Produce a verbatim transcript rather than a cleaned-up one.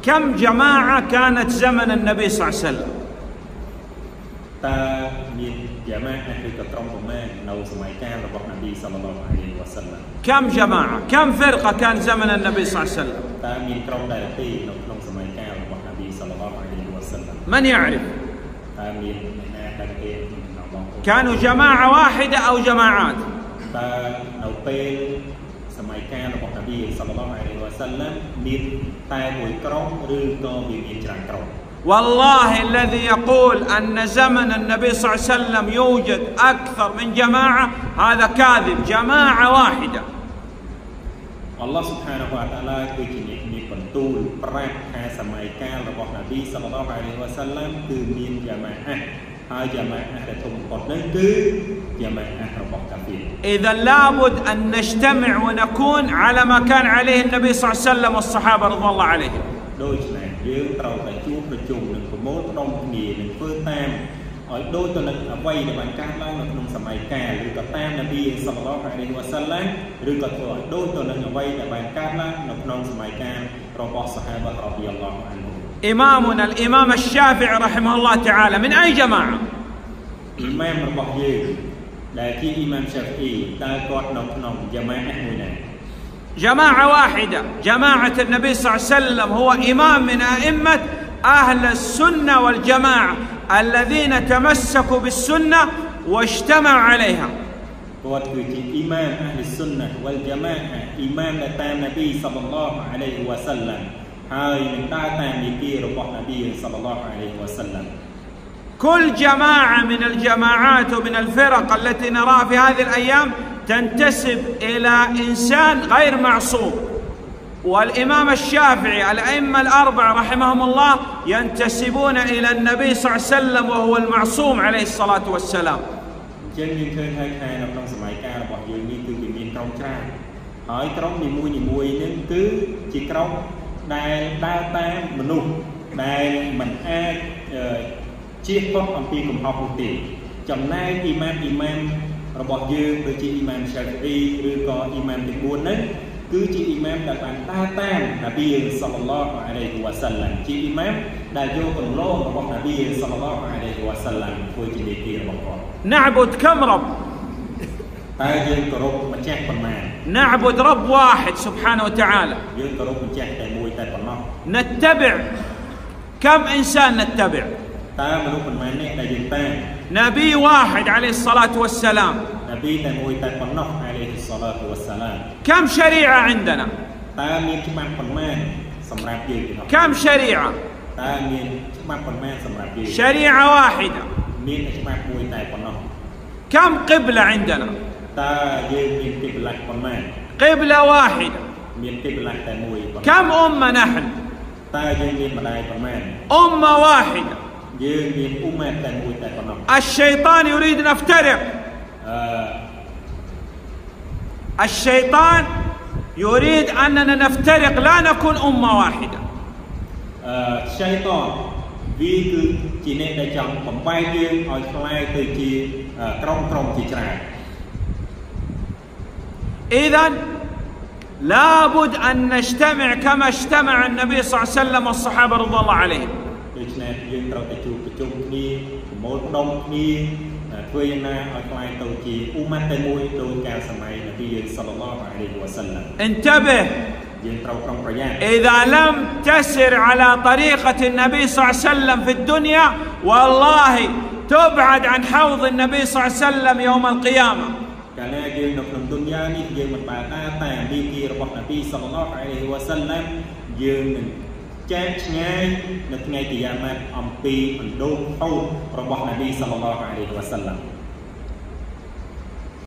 كم جماعة كانت زمن النبي صلى الله عليه وسلم؟ كم جماعة؟ كم فرقة كان زمن النبي صلى الله عليه وسلم؟ من يعرف؟ كانوا جماعة واحدة أو جماعات؟ والله الذي يقول أن زمن النبي صلى الله عليه وسلم يوجد أكثر من جماعة هذا كاذب. جماعة واحدة. الله سبحانه وتعالى طول برات سماي كان ربح النبي صلى الله عليه وسلم كمين جماعة هاي جماعة تتم قدن جماعة ربح كفير. إذا لابد أن نجتمع ونكون على ما كان عليه النبي صلى الله عليه وسلم والصحابة رضي الله عليهم. دوشنا يوم ترى تجوب تجوب من كموت نوم كني من فرتام دوش تنك أبوي لمن كان لا نكون سماي كان ركتام النبي صلى الله عليه وسلم ركتوا دوش تنك أبوي لمن كان لا نكون سماي كان ربح الصحابة رضي الله عنهم. إمامنا الإمام الشافعي رحمه الله تعالى من أي جماعة؟ إمام ربح يوم لكن إمام شافعي تاكل نكون جماعة هنا. جماعة واحدة. جماعة النبي صلى الله عليه وسلم هو إمام من أئمة أهل السنة والجماعة الذين تمسكوا بالسنة واجتمعوا عليها. قوات إمام أهل السنة والجماعة إمام تام النبي صلى الله عليه وسلم هاي من تام يكير ربح النبي صلى الله عليه وسلم. كل جماعة من الجماعات ومن الفرق التي نراها في هذه الأيام تنتسب إلى إنسان غير معصوم. والإمام الشافعي الأئمة الأربعة رحمهم الله ينتسبون إلى النبي صلى الله عليه وسلم وهو المعصوم عليه الصلاة والسلام. ربط يوم بجي إمام شافعي رجع إمام تقولن كجي إمام دبان تاتان نبي صلى الله عليه وسلم جي إمام دايو كنلون ربط نبي صلى الله عليه وسلم كجي دكير ربط. نعبد كم رب؟ تاجي كرب مجاك بمان. نعبد رب واحد سبحانه وتعالى. يوم كرب مجاك تموي تبنا. نتبع كم إنسان نتبع؟ نبي واحد عليه الصلاة والسلام. نبي تموي تبنا عليه الصلاة والسلام. كم شريعة عندنا؟ كم شريعة؟ شريعة واحدة. كم قبلة عندنا؟ قبلة واحدة. كم أمة نحن؟ أمة واحدة. الشيطان يريد نفترق. الشيطان يريد أننا نفترق لا نكون أمة واحدة. الشيطان vì chỉ nên để chọn phòng bay riêng ở ngoài từ chỉ trong trong chỉ trả. إذن لابد أن نجتمع كما اجتمع النبي صلى الله عليه وسلم والصحابة رضي الله عليهم. انتبه، إذا لم تسر على طريقة النبي صلى الله عليه وسلم في الدنيا والله تبعد عن حوض النبي صلى الله عليه وسلم يوم القيامة. Karena dia nak dalam dunia ni dia membantah apa yang dikirរបស់Nabi sallallahu alaihi wasallam យើងនឹងចែកឆ្ងាយនៅថ្ងៃគីយ៉ាម៉ាត់អំពីអណ្ដូងហូតរបស់ Nabi sallallahu alaihi wasallam